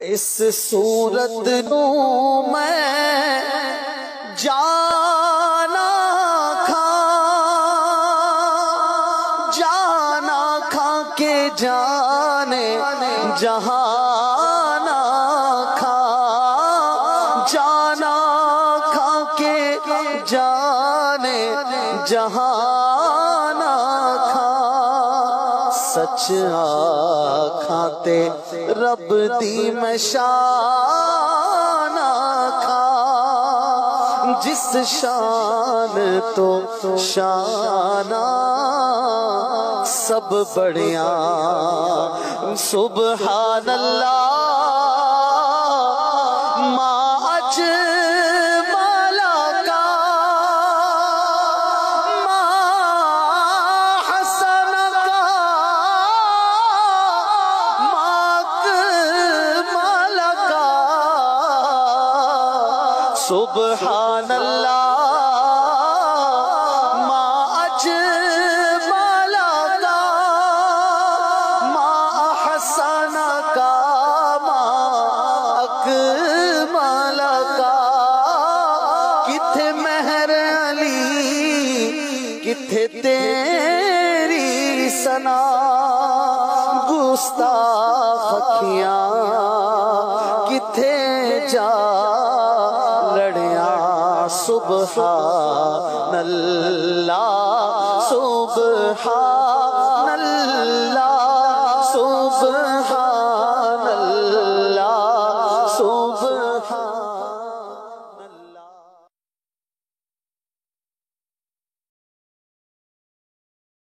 اس صورت نو میں جانا کھا کے جانے جہانا کھا جانا کھا کے جانے جہانا کھا سچ آکھاں تے رب دی میں شان آکھاں جس شان تو شانہ سب بڑیاں سبحان اللہ ما اجمل کا ما حسن کا ما اکمل کا سبحان اللہ کتھے تیری سنا گستاخ اکھیاں کتھے جا لڑیاں سبحان اللہ سبحان